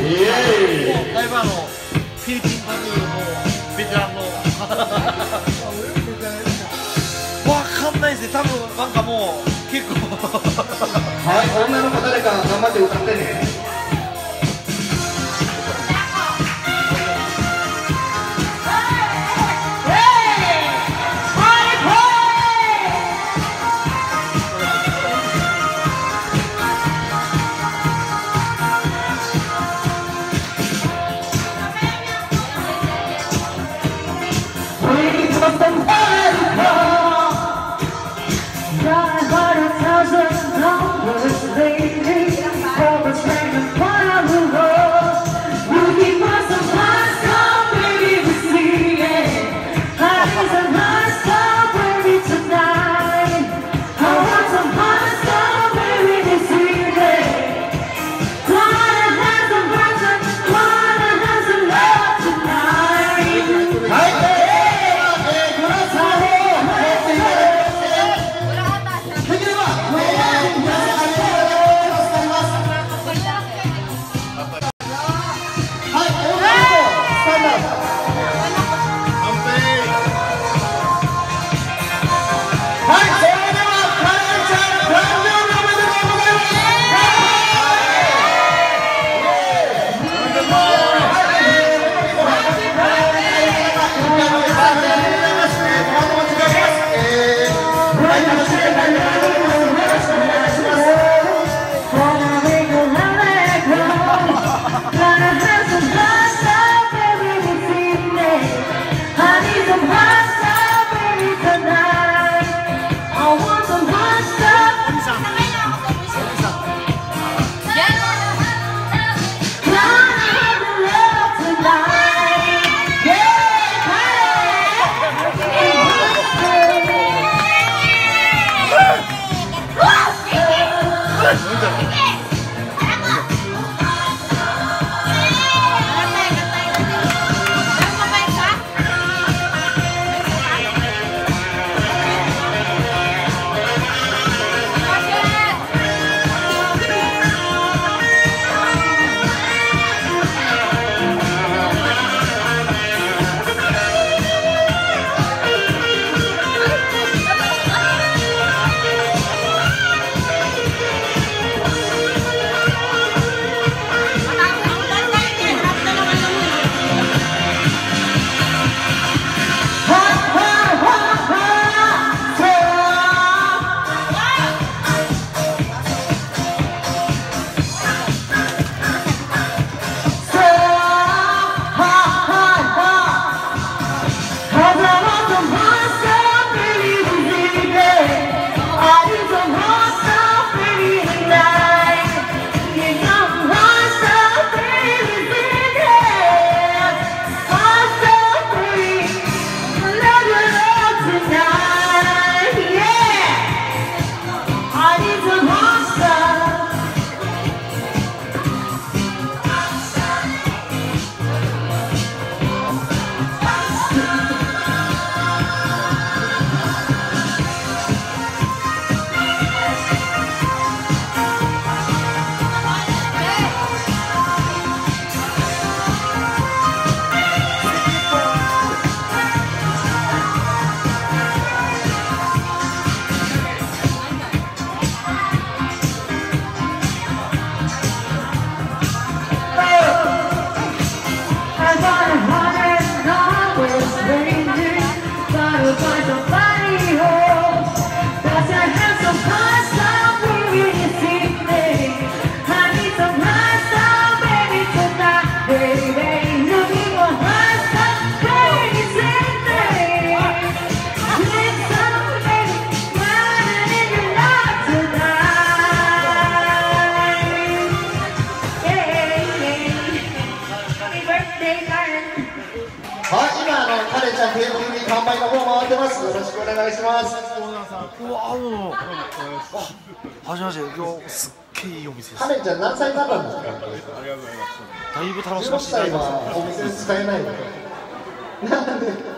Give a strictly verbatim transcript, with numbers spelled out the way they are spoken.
だいぶあのフィリピンパズルのベテランのわかんないですね。多分なんかもう結構はい、女の子誰か頑張って歌ってね。はい、今あのカレンちゃんテーブルに乾杯の方回ってます。よろしくお願いします。 うわ、どうも。あ、はじめまして。今日すっげえいいお店です。 カレンちゃん何歳になったんですか。 だいぶ楽しませていただいてます。 じゅうろくさいはお店に使えないので。なんで。